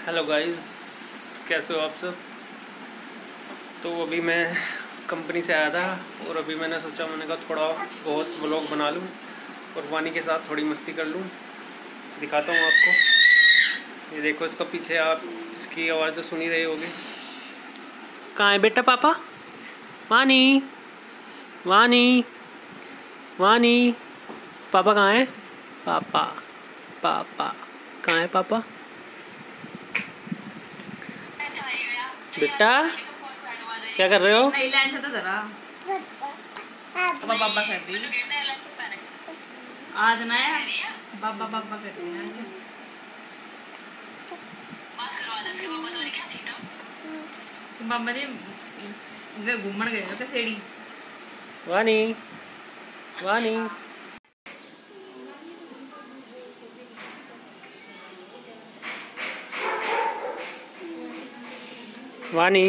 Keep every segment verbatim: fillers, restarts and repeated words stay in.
Hello guys, कैसे हो आप सब। तो अभी मैं कंपनी से आया था और अभी मैंने सोचा मैंने कहा थोड़ा बहुत व्लॉग बना लूँ और वानी के साथ थोड़ी मस्ती कर लूँ। दिखाता हूँ आपको। ये देखो इसका पीछे, आप इसकी आवाज़ तो सुन ही रहे होगे। कहाँ है बेटा पापा? वानी वानी वानी पापा कहाँ है? पापा पापा कहाँ है पापा? बेटा क्या कर रहे हो? नहीं लंच तो जरा बाबा कर रही आज ना है बाबा बाबा कर रही है। बाबा जी घूमन गए थे सेड़ी। वानी वानी वानी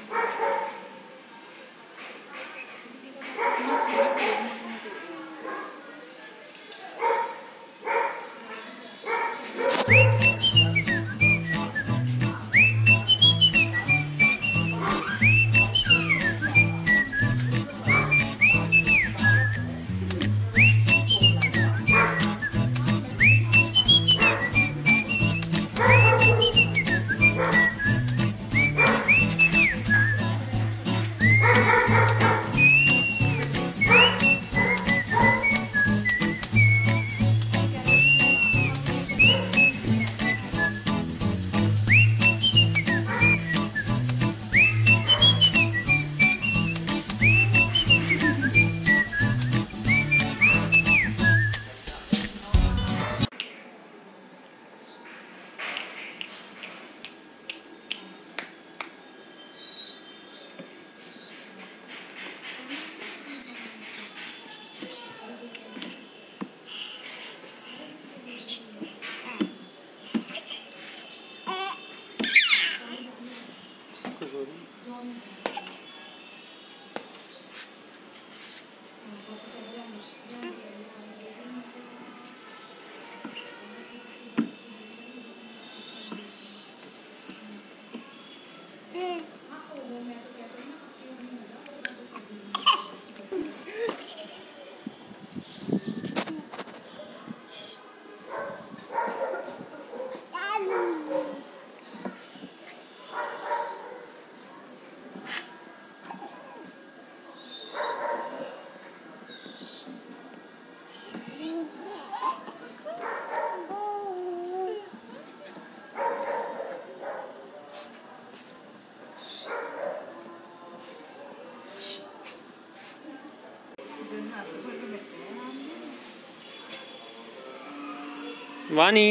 वानी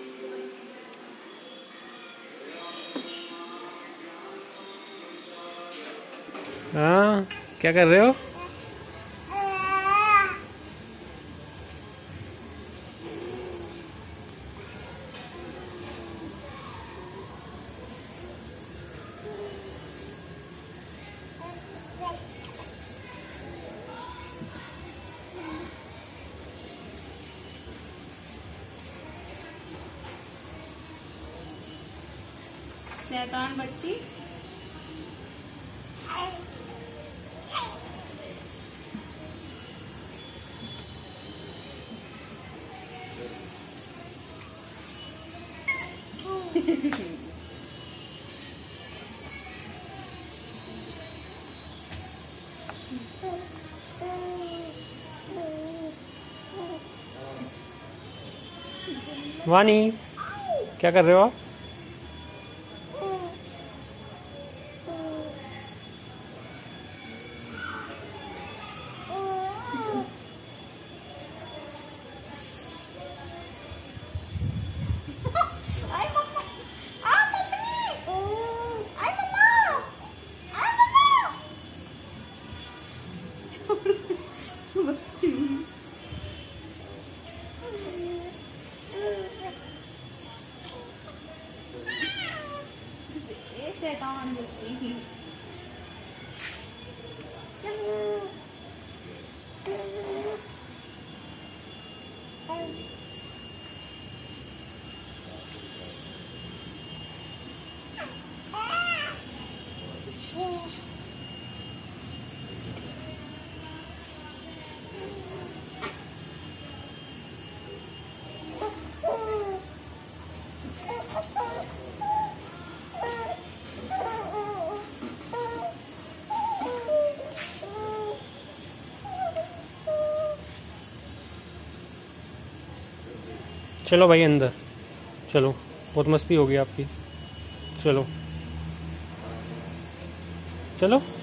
हाँ क्या कर रहे हो? शैतान बच्ची। वानी क्या कर रहे हो आप? शैतान बच्ची। चलो भाई अंदर चलो, बहुत मस्ती होगी आपकी। चलो चलो।